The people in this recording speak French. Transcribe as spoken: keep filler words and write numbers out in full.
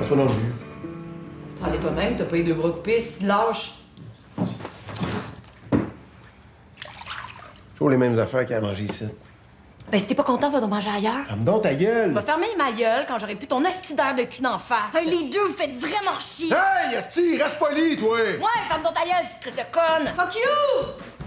Passe-moi dans le jus. Allez toi-même, t'as pas les deux bras coupés, si tu te lâches. Toujours les mêmes affaires qu'il y a à manger ici. Ben, si t'es pas content, va donc manger ailleurs. Ferme donc ta gueule! Va fermer ma gueule quand j'aurai plus ton hostie d'air de cul en face. Hey, les deux, vous faites vraiment chier! Hey, Esti, reste poli, toi! Ouais, ferme donc ta gueule, petite crise de conne. Fuck you!